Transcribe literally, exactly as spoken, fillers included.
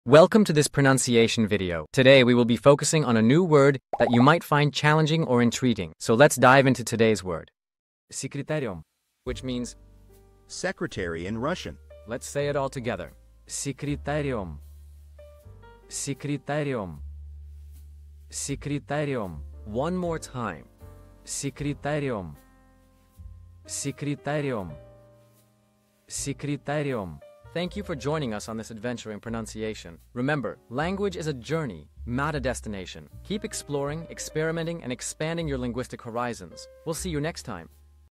Welcome to this pronunciation video. Today we will be focusing on a new word that you might find challenging or intriguing. So let's dive into today's word. Секретарем, which means secretary in Russian. Let's say it all together. Секретарем. Секретарем. Секретарем. One more time. Секретарем. Секретарем. Секретарем. Thank you for joining us on this adventure in pronunciation. Remember, language is a journey, not a destination. Keep exploring, experimenting, and expanding your linguistic horizons. We'll see you next time.